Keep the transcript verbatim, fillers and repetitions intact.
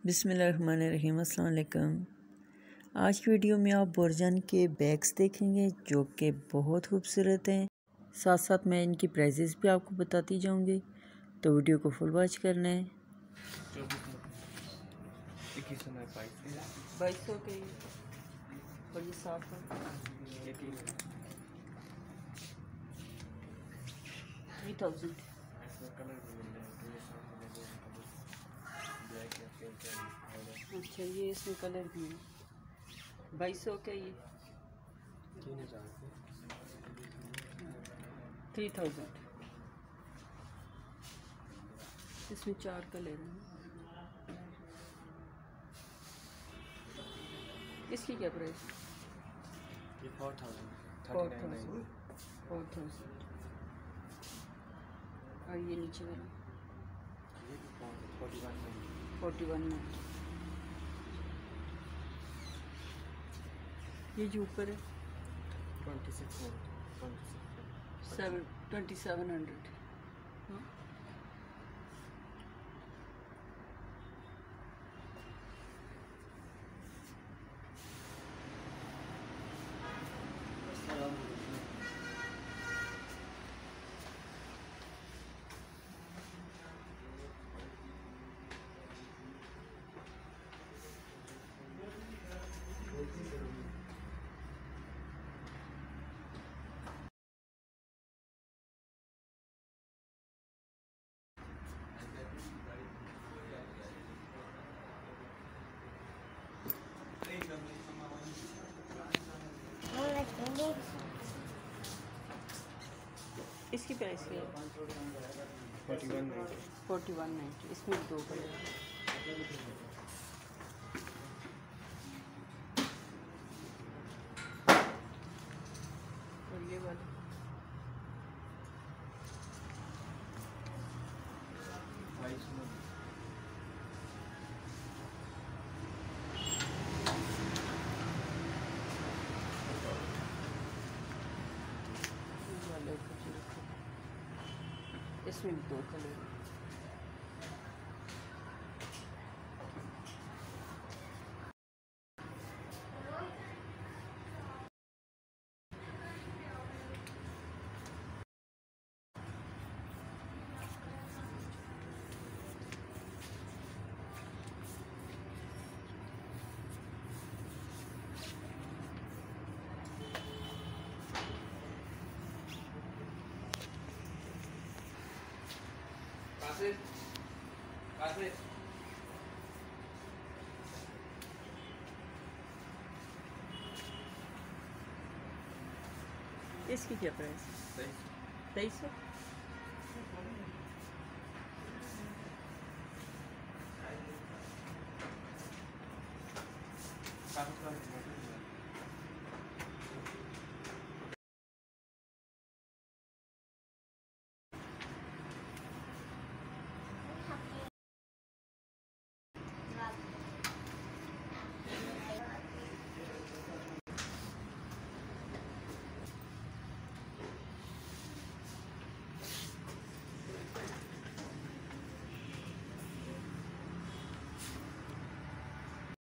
बिस्मिल्लाहिर्रहमानिर्रहीम। अस्सलाम वालेकुम। आज की वीडियो में आप बोरजान के बैग्स देखेंगे जो कि बहुत खूबसूरत हैं। साथ साथ मैं इनकी प्राइजेस भी आपको बताती जाऊंगी, तो वीडियो को फुल वॉच करना है। बाईस सौ के और ये साफ थ्री थाउजेंड। अच्छा, ये इसमें कलर भी है। बाईस सौ का ये थ्री थाउजेंड। इसमें चार कलर हैं। इसकी क्या प्राइस? ये four thousand four thousand four thousand और ये नीचे वाला फोर्टी वन फोर्टी वन में। ये जो ऊपर है twenty six seven twenty seven hundred. इसकी प्राइस क्या है? Forty one forty one ninety. इसमें दो कलर है। और ये वाला इसमें दो कलर है। इसकी क्या प्राइस? तेईस सौ।